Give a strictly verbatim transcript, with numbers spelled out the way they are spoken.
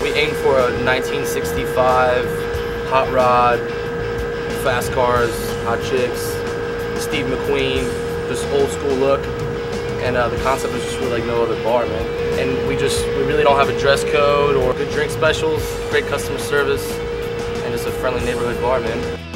We aim for a nineteen sixty-five hot rod, fast cars, hot chicks, Steve McQueen, just old school look. And uh, the concept is just really like no other bar, man. And we just, we really don't have a dress code or good drink specials, great customer service, and just a friendly neighborhood bar, man.